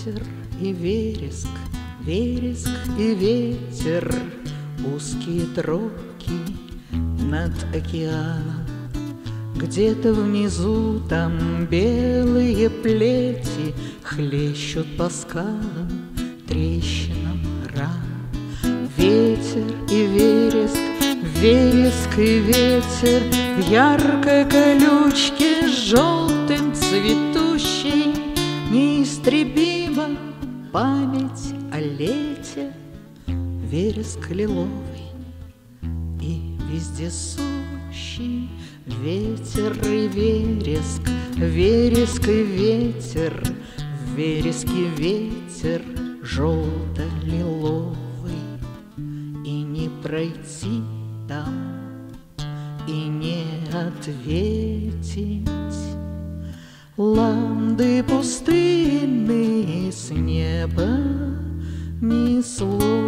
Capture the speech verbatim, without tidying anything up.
ветер и вереск, вереск и ветер, узкие тропки над океаном. Где-то внизу там белые плети хлещут по скалам, трещинам ран. Ветер и вереск, вереск и ветер в яркой колючке с желтым цветущей, неистребима память о лете. Вереск лиловый и вездесущий, ветер и вереск, вереск и ветер, в вереске ветер желто-лиловый. И не пройти там, и не ответить. Ланды пустынные с неба ни слова.